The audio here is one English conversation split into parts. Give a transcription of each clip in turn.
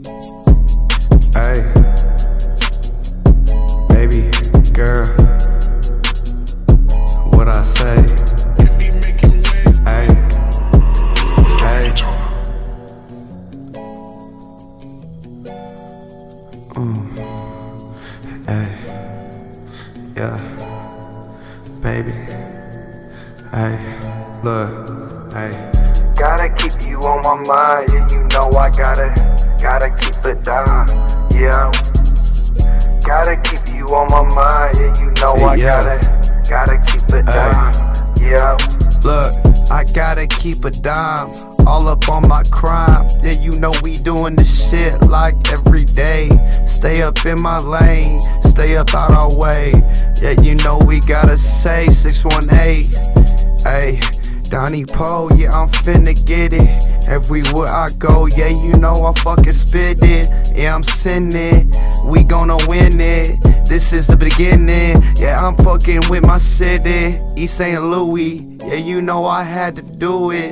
Hey, baby girl, what I say? Hey, hey, hey, yeah, baby. Hey, look, hey. Gotta keep you on my mind, yeah, you know I gotta keep it down, yeah. Gotta keep you on my mind, yeah, you know I gotta keep it down, yeah. Look, I gotta keep a dime, all up on my crime. Yeah, you know we doing this shit like every day. Stay up in my lane, stay up out our way. Yeah, you know we gotta say 618. Hey, Donnie Poe, yeah, I'm finna get it. Everywhere I go, yeah, you know I fucking spit it. Yeah, I'm sending, we gonna win it. This is the beginning, yeah, I'm fucking with my city, East St. Louis. Yeah, you know I had to do it.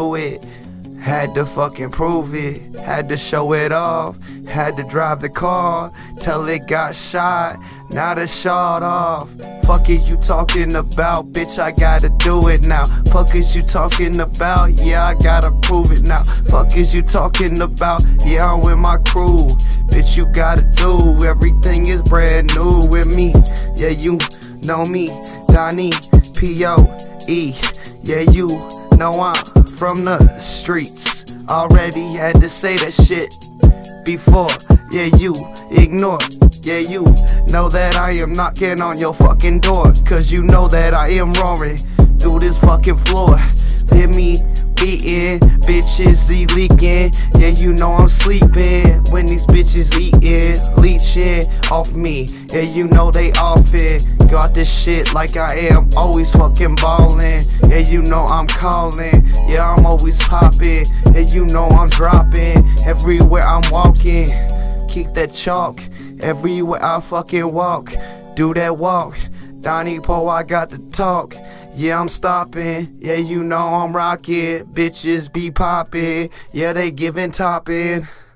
Had to fucking prove it, had to show it off, had to drive the car till it got shot, now the shot off. Fuck is you talking about, bitch, I gotta do it now. Fuck is you talking about, yeah, I gotta prove it now. Fuck is you talking about, yeah, I'm with my crew. Bitch, you gotta do, everything is brand new with me. Yeah, you know me, Donnie P.O.E. Yeah, you know I'm from the streets. Already had to say that shit before. Yeah, you ignore. Yeah, you know that I am knocking on your fucking door, cause you know that I am roaring through this fucking floor. Hear me beating, bitches leaking. Yeah, you know I'm sleeping when these bitches eating, leeching off me. Yeah, you know they off it. Got this shit like I am always fucking ballin'. Yeah, you know I'm calling. Yeah, I'm always popping. Yeah, you know I'm dropping everywhere I'm walking. Keep that chalk everywhere I fucking walk. Do that walk. Donnie Poe, I got the talk. Yeah, I'm stopping. Yeah, you know I'm rocking. Bitches be popping. Yeah, they giving topping.